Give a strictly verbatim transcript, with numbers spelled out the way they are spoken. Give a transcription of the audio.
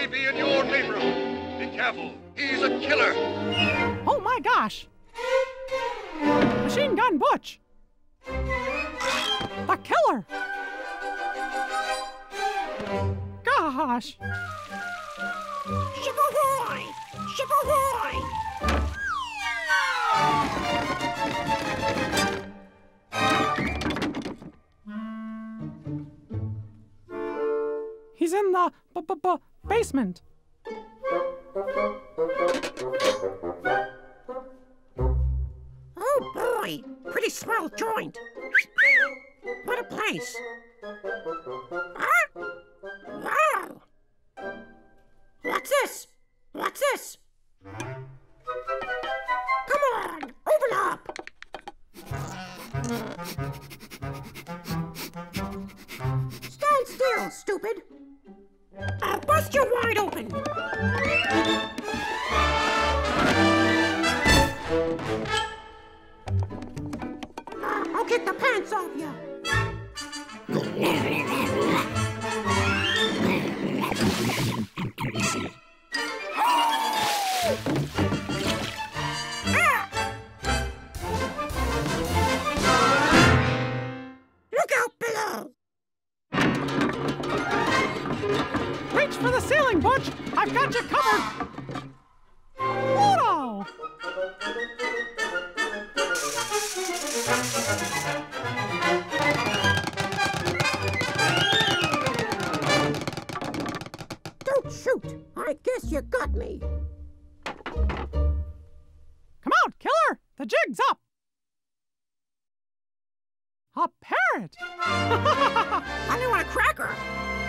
might be in your neighborhood. Be careful. He's a killer. Oh my gosh. Machine Gun Butch. The killer. Gosh. Ship ahoy! Ship ahoy! He's in the b b b basement. Oh boy, pretty swell joint. What a place. Huh? Wow. What's this? What's this? Come on, open up. Stand still, stupid. I'll bust you wide open. Uh, I'll kick the pants off you. Look out below! Reach for the ceiling, Butch! I've got you covered! Pluto! Don't shoot! I guess you got me. Come out, killer! The jig's up! A parrot! I want a cracker.